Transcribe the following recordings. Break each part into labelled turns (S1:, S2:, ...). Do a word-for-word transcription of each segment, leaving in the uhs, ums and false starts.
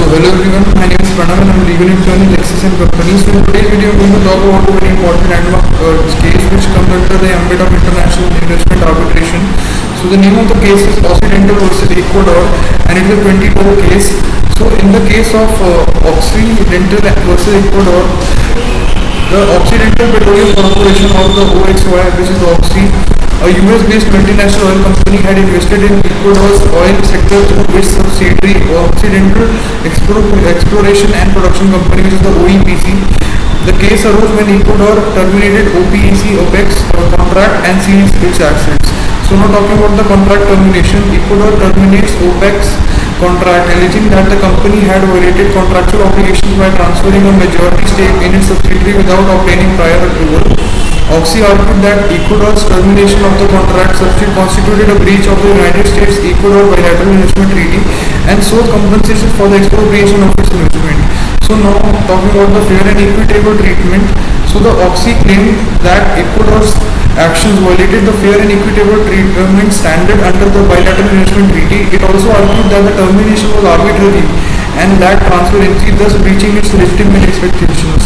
S1: hello everyone, my name is Pranav and I'm a legal intern in Lexis and Company. So in today's video I'm going to talk about a very important landmark uh, case which comes under the ambit of international investment arbitration. So the name of the case is Occidental versus Ecuador and it is a twenty-four case. So in the case of uh, Occidental versus Ecuador, the Occidental Petroleum Corporation or the O X Y, which is the Oxy, a U S-based multinational oil company, had invested in Ecuador's oil sector through its subsidiary Occidental Exploration and Production Company, which is the O E P C. The case arose when Ecuador terminated O P E C OPEC's contract and seized its assets. So now talking about the contract termination, Ecuador terminates OPEC's contract, alleging that the company had violated contractual obligations by transferring a majority stake in its subsidiary without obtaining prior approval. Oxy argued that Ecuador's termination of the contract constituted a breach of the United States-Ecuador bilateral investment treaty and sought compensation for the expropriation of its investment. So now talking about the fair and equitable treatment, so the Oxy claimed that Ecuador's actions violated the fair and equitable treatment standard under the bilateral investment treaty. It also argued that the termination was arbitrary and lacked transparency, thus breaching its legitimate expectations.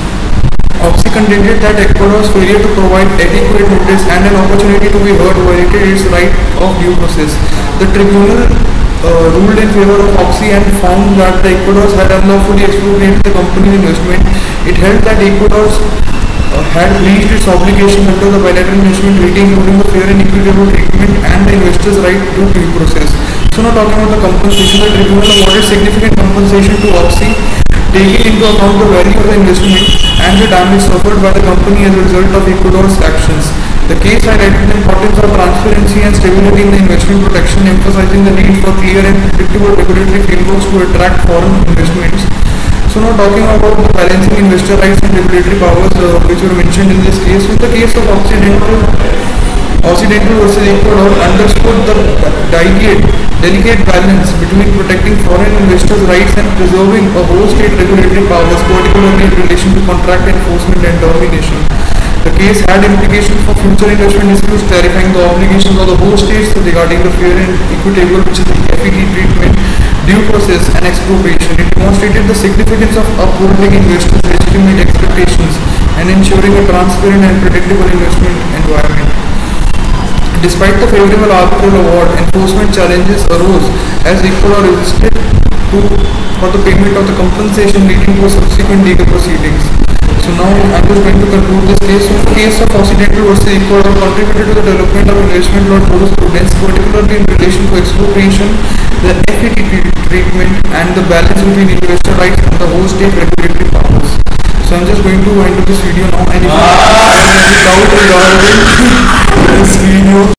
S1: Oxy contended that Ecuador's failure to provide adequate notice and an opportunity to be heard violated its right of due process. The tribunal uh, ruled in favor of Oxy and found that the Ecuador had unlawfully expropriated the company's investment. It held that Ecuador uh, had breached its obligations under the bilateral investment treaty, including the fair and equitable treatment and the investor's right to due process. So now talking about the compensation, the tribunal awarded significant compensation to Oxy, taking into account the value of the investment and the damage suffered by the company as a result of Ecuador's actions. The case highlighted the importance of transparency and stability in the investment protection, emphasizing the need for clear and predictable regulatory frameworks to attract foreign investments. So now talking about the balancing investor rights and regulatory powers uh, which were mentioned in this case. In the case of Occidental, Occidental versus Ecuador underscored the delicate, delicate balance between protecting foreign investors' rights and preserving a whole state regulatory powers, particularly in relation to contract enforcement and termination. The case had implications for future investment disputes, clarifying the obligations of the whole states regarding the fair and equitable, which is the F E T treatment, due process and expropriation. It demonstrated the significance of upholding investors' legitimate expectations and ensuring a transparent and predictable investment environment. Despite the favorable arbitral award, enforcement challenges arose as Ecuador resisted to for the payment of the compensation, leading to subsequent legal proceedings. So now I am just going to conclude this case. So the case of Occidental versus Ecuador contributed to the development of investment law jurisprudence, particularly in relation to expropriation, the F E T treatment, and the balance between investor rights and the whole state regulatory powers. So I am just going to wind up this video now, and if you have any doubt regarding